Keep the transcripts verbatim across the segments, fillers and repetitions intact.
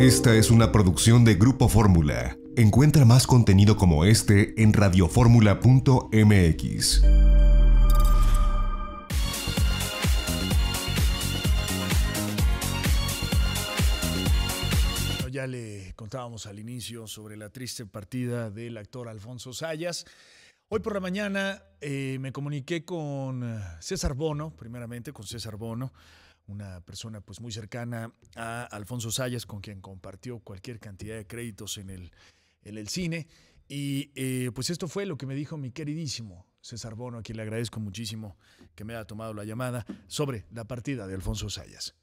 Esta es una producción de Grupo Fórmula. Encuentra más contenido como este en radioformula punto m x. Ya le contábamos al inicio sobre la triste partida del actor Alfonso Zayas. Hoy por la mañana eh, me comuniqué con César Bono, primeramente con César Bono, una persona pues muy cercana a Alfonso Zayas, con quien compartió cualquier cantidad de créditos en el, en el cine. Y eh, pues esto fue lo que me dijo mi queridísimo César Bono, a quien le agradezco muchísimo que me haya tomado la llamada, sobre la partida de Alfonso Zayas.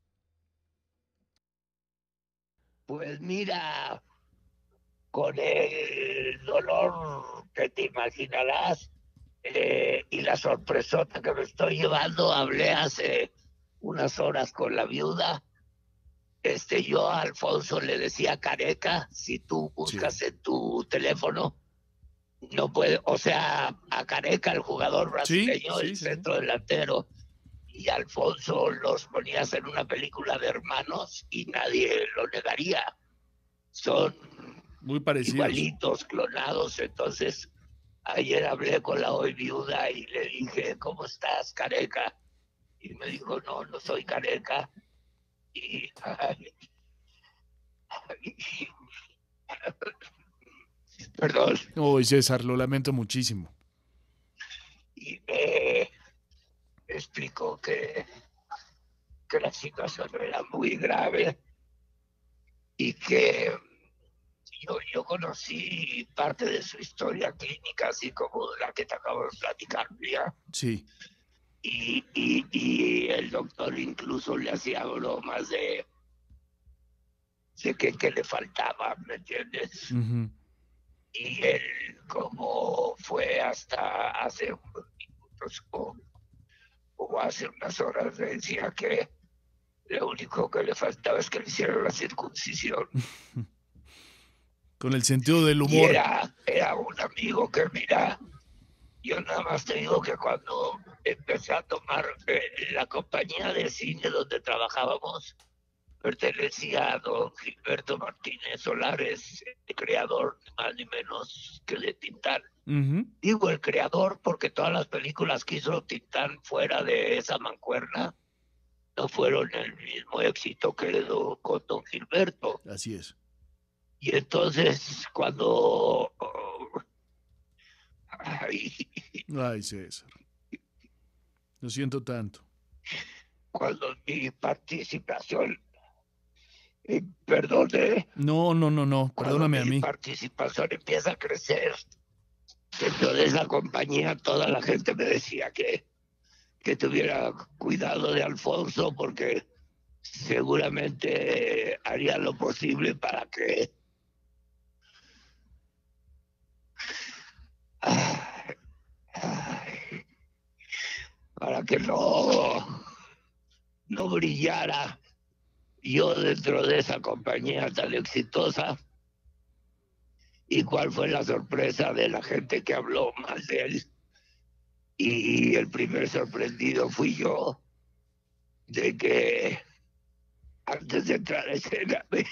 Pues mira, con el dolor que te imaginarás eh, y la sorpresota que me estoy llevando, hablé hace unas horas con la viuda. Este, yo a Alfonso le decía Careca. Si tú buscas sí. en tu teléfono, no puede, o sea, a Careca, el jugador brasileño, sí, sí, el sí. centro delantero, y Alfonso los ponías en una película de hermanos y nadie lo negaría. Son muy parecidos, igualitos, clonados. Entonces ayer hablé con la hoy viuda y le dije, ¿cómo estás, Careca? Y me dijo, no, no soy Careca. Y, ay, ay, perdón. Uy, César, lo lamento muchísimo. Y me explicó que, que la situación era muy grave y que yo, yo conocí parte de su historia clínica, así como la que te acabo de platicar, ¿ya? Sí. Y, y, y el doctor incluso le hacía bromas de, de que, que le faltaba, ¿me entiendes? Uh-huh. Y él, como fue hasta hace unos minutos o, o hace unas horas, decía que lo único que le faltaba es que le hicieran la circuncisión. Con el sentido del humor. Y era, era un amigo que, mira, yo nada más te digo que cuando empecé a tomar eh, la compañía de cine donde trabajábamos, pertenecía a don Gilberto Martínez Solares, el creador ni más ni menos que de Tintán. Uh-huh. Digo el creador porque todas las películas que hizo Tintán fuera de esa mancuerna no fueron el mismo éxito que le dio con don Gilberto. Así es. Y entonces cuando... Oh, ay, ay, César. Lo siento tanto. Cuando mi participación... Eh, perdone. No, no, no, no. Perdóname a mí. Mi participación empieza a crecer dentro de esa compañía. Toda la gente me decía que, que tuviera cuidado de Alfonso porque seguramente haría lo posible para que ay, ay, para que no no brillara yo dentro de esa compañía tan exitosa. ¿Y cuál fue la sorpresa de la gente que habló mal de él? Y el primer sorprendido fui yo, de que antes de entrar a escena me,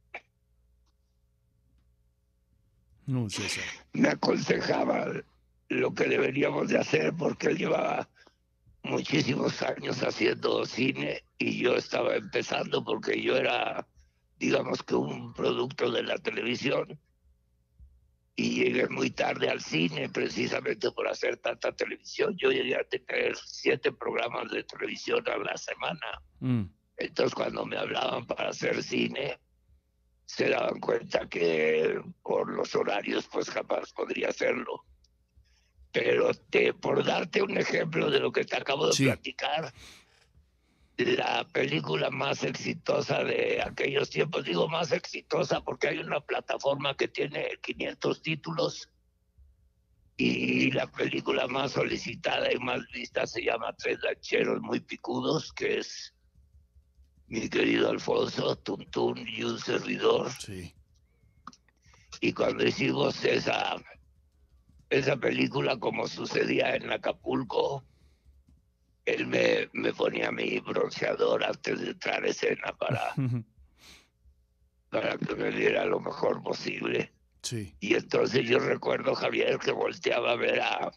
no, César. me aconsejaba lo que deberíamos de hacer, porque él llevaba muchísimos años haciendo cine y yo estaba empezando porque yo era, digamos que un producto de la televisión. Y llegué muy tarde al cine precisamente por hacer tanta televisión. Yo llegué a tener siete programas de televisión a la semana. Mm. Entonces cuando me hablaban para hacer cine, se daban cuenta que por los horarios pues jamás podría hacerlo. Pero te, por darte un ejemplo de lo que te acabo de sí. platicar, la película más exitosa de aquellos tiempos, digo más exitosa porque hay una plataforma que tiene quinientos títulos y la película más solicitada y más vista se llama Tres Lancheros Muy Picudos, que es mi querido Alfonso, Tuntún y un servidor. Sí. Y cuando hicimos esa, esa película, como sucedía en Acapulco, él me, me ponía mi bronceador antes de entrar a escena para, para que me diera lo mejor posible. Sí. Y entonces yo recuerdo, Javier, que volteaba a ver a,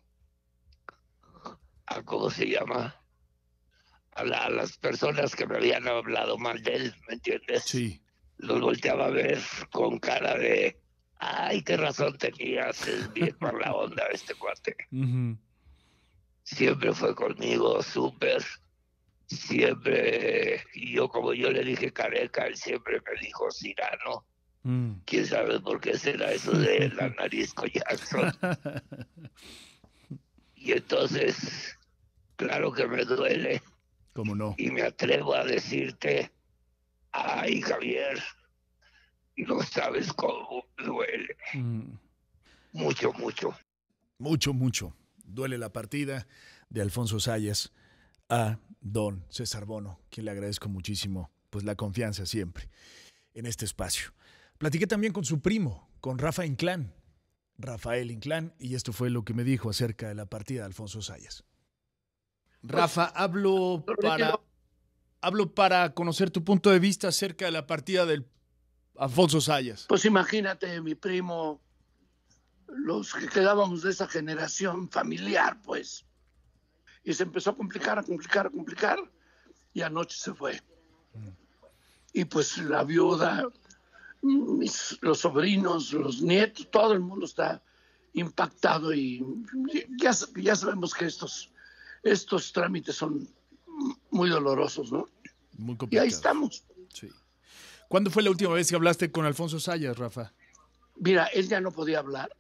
a ¿cómo se llama? A, la, a las personas que me habían hablado mal de él, ¿me entiendes? Sí. Los volteaba a ver con cara de, ay, qué razón tenías, es bien por la onda este cuate. Uh-huh. Siempre fue conmigo, súper, siempre, y yo como yo le dije Careca, él siempre me dijo Cirano. Mm. ¿Quién sabe por qué será eso de la nariz con Jackson? Y entonces, claro que me duele. ¿Cómo no? Y me atrevo a decirte, ay, Javier, no sabes cómo me duele. Mm. Mucho, mucho. Mucho, mucho. Duele la partida de Alfonso Zayas a don César Bono, quien le agradezco muchísimo pues la confianza siempre en este espacio. Platiqué también con su primo, con Rafa Inclán, Rafael Inclán, y esto fue lo que me dijo acerca de la partida de Alfonso Zayas. Rafa, hablo para, hablo para conocer tu punto de vista acerca de la partida del Alfonso Zayas. Pues imagínate, mi primo, los que quedábamos de esa generación familiar, pues. Y se empezó a complicar, a complicar, a complicar, y anoche se fue. Mm. Y pues la viuda, mis, los sobrinos, los nietos, todo el mundo está impactado y ya, ya sabemos que estos, estos trámites son muy dolorosos, ¿no? Muy complicados. Y ahí estamos. Sí. ¿Cuándo fue la última vez que hablaste con Alfonso Zayas, Rafa? Mira, él ya no podía hablar.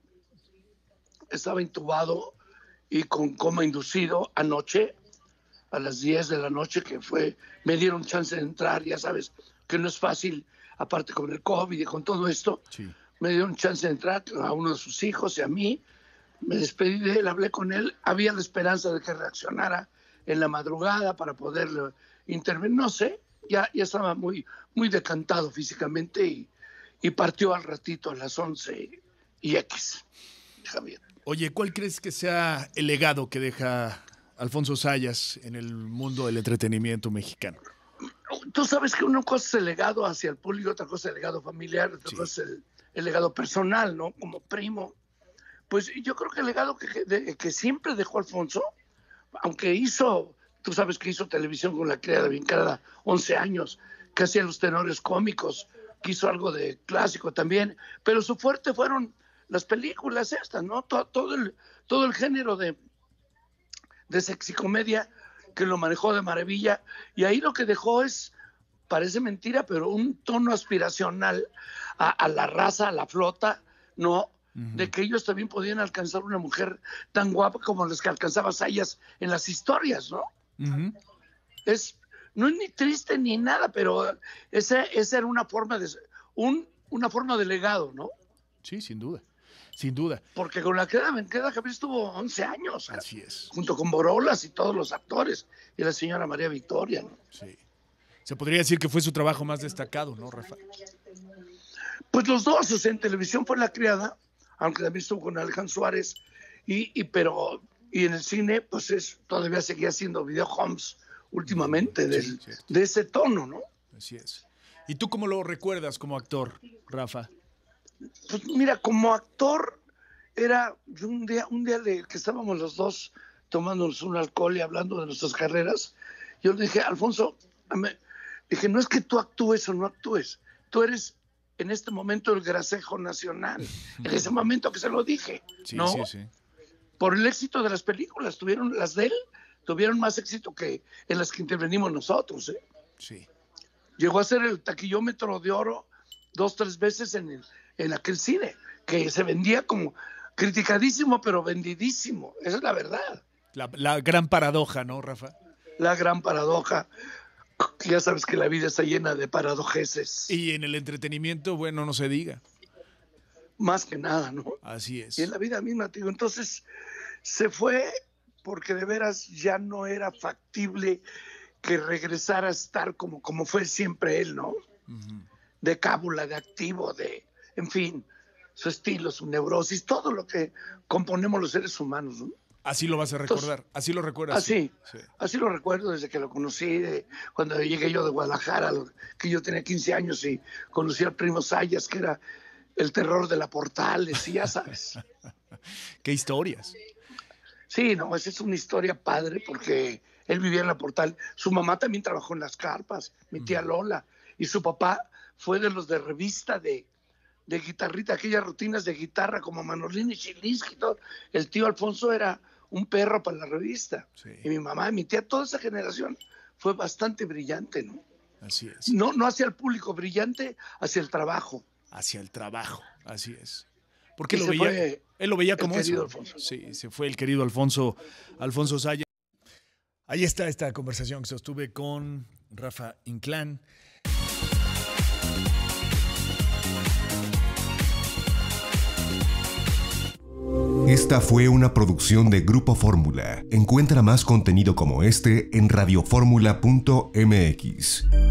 Estaba intubado y con coma inducido anoche, a las diez de la noche, que fue, me dieron chance de entrar, ya sabes, que no es fácil, aparte con el COVID y con todo esto, sí. Me dieron chance de entrar a uno de sus hijos y a mí, me despedí de él, hablé con él, había la esperanza de que reaccionara en la madrugada para poder intervenir, no sé, ya, ya estaba muy, muy decantado físicamente y, y partió al ratito a las once y X, Javier. Oye, ¿cuál crees que sea el legado que deja Alfonso Zayas en el mundo del entretenimiento mexicano? Tú sabes que una cosa es el legado hacia el público, otra cosa es el legado familiar, otra sí. cosa es el, el legado personal, ¿no? Como primo. Pues yo creo que el legado que, de, que siempre dejó Alfonso, aunque hizo, tú sabes que hizo televisión con la criada bien cada once años, que hacía los tenores cómicos, que hizo algo de clásico también, pero su fuerte fueron las películas estas, ¿no? Todo, todo, el, todo el género de, de sexicomedia que lo manejó de maravilla, y ahí lo que dejó es, parece mentira, pero un tono aspiracional a, a la raza, a la flota, ¿no? Uh-huh. De que ellos también podían alcanzar una mujer tan guapa como las que alcanzaba Zayas en las historias, ¿no? Uh-huh. Es, no es ni triste ni nada, pero esa, esa era una forma de, un, una forma de legado, ¿no? Sí, sin duda. Sin duda. Porque con la queda Benqueda Javier estuvo once años. Así es. Junto con Borolas y todos los actores. Y la señora María Victoria, ¿no? Sí. Se podría decir que fue su trabajo más destacado, ¿no, Rafa? Pues los dos, o sea, en televisión fue La Criada, aunque también estuvo con Alejandro Suárez, y, y, pero, y en el cine, pues es, todavía seguía haciendo Video Homes últimamente, del, sí, de ese tono, ¿no? Así es. ¿Y tú cómo lo recuerdas como actor, Rafa? Pues mira, como actor, era un día, un día de que estábamos los dos tomándonos un alcohol y hablando de nuestras carreras, yo le dije, Alfonso, me, dije, no es que tú actúes o no actúes, tú eres en este momento el gracejo nacional, en ese momento que se lo dije, sí, ¿no? Sí, sí. Por el éxito de las películas, tuvieron las de él, tuvieron más éxito que en las que intervenimos nosotros, ¿eh? Sí. Llegó a ser el taquillómetro de oro dos, tres veces en el en aquel cine, que se vendía como criticadísimo, pero vendidísimo. Esa es la verdad. La, la gran paradoja, ¿no, Rafa? La gran paradoja. Ya sabes que la vida está llena de paradojeces. Y en el entretenimiento, bueno, no se diga. Más que nada, ¿no? Así es. Y en la vida misma, digo, entonces se fue porque de veras ya no era factible que regresara a estar como, como fue siempre él, ¿no? Uh-huh. De cábula, de activo, de... En fin, su estilo, su neurosis, todo lo que componemos los seres humanos, ¿no? Así lo vas a recordar, Entonces, así lo recuerdas. Así, sí. así lo recuerdo desde que lo conocí, de, cuando llegué yo de Guadalajara, que yo tenía quince años y conocí al primo Sayas, que era el terror de la Portales, y ya sabes. ¿Qué historias? Sí, no, esa es una historia padre porque él vivía en la Portal. Su mamá también trabajó en las carpas, mi tía Lola, y su papá fue de los de revista de, de guitarrita, aquellas rutinas de guitarra como Manolín y Chilinsky y todo. El tío Alfonso era un perro para la revista. Sí. Y mi mamá, mi tía, toda esa generación fue bastante brillante, ¿no? Así es. No, no hacia el público, brillante hacia el trabajo. Hacia el trabajo, así es. Porque él lo, veía, él lo veía como eso. Alfonso. Sí, se fue el querido Alfonso, Alfonso Sayas. Ahí está esta conversación que sostuve con Rafa Inclán. Esta fue una producción de Grupo Fórmula. Encuentra más contenido como este en radio fórmula punto m x.